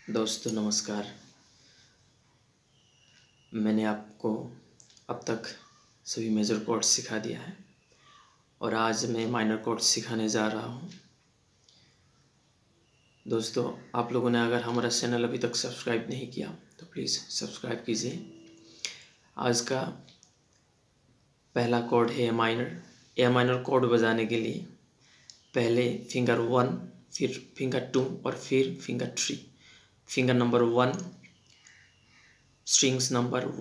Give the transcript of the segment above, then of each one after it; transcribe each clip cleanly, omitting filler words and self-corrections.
दोस्तों नमस्कार। मैंने आपको अब तक सभी मेजर कॉर्ड्स सिखा दिया है और आज मैं माइनर कॉर्ड्स सिखाने जा रहा हूँ। दोस्तों आप लोगों ने अगर हमारा चैनल अभी तक सब्सक्राइब नहीं किया तो प्लीज़ सब्सक्राइब कीजिए। आज का पहला कॉर्ड है A minor. A minor chord बजाने के लिए पहले फिंगर 1, फिर फिंगर 2 और फिर finger 3। Finger number 1 strings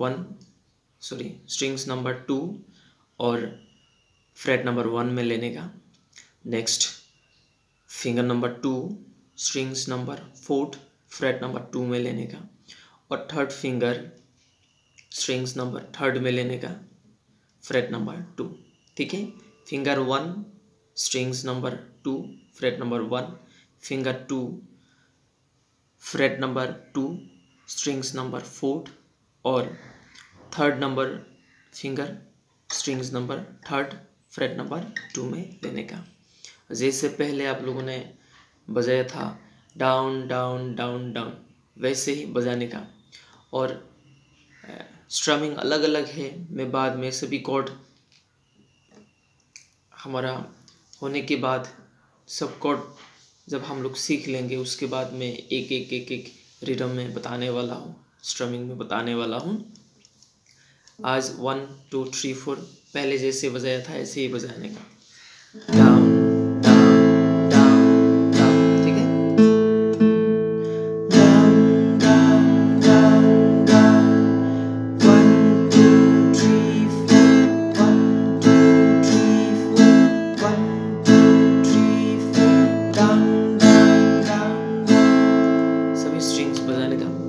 number 2 और फ्रेट नंबर 1 में लेने का। Next finger number 2 strings number 4 fret number 2 में लेने का और थर्ड फिंगर स्ट्रिंग्स नंबर 3 में लेने का, फ्रेट नंबर 2। ठीक है, finger 1 strings number 2 fret number 1, finger 2 fret number 2 strings number 4 और third number finger strings number 3 fret number 2 में लेने का। जैसे पहले आप लोगों ने बजाया था डाउन डाउन डाउन डाउन, वैसे ही बजाने का। और स्ट्रमिंग अलग अलग है, मैं बाद में सभी कॉर्ड हमारा होने के बाद सब कॉर्ड जब हम लोग सीख लेंगे उसके बाद में एक एक एक एक रिदम में बताने वाला हूँ, स्ट्रमिंग में बताने वाला हूँ। आज 1 2 3 4 पहले जैसे बजाया था ऐसे ही बजाने का। डाउन डाउन डाउन डाउन, ठीक है। Down down down down 1 2 3 4 1 2 3 4 1 2 3 4 down down down down, सभी स्ट्रिंग्स बजाने का।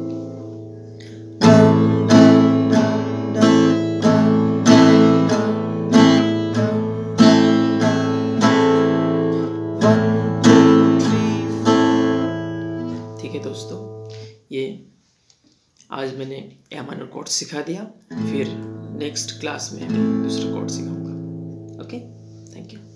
ठीक है दोस्तों, ये आज मैंने ए माइनर कॉर्ड सिखा दिया, फिर नेक्स्ट क्लास में मैं दूसरा कॉर्ड सिखाऊंगा। Okay, thank you.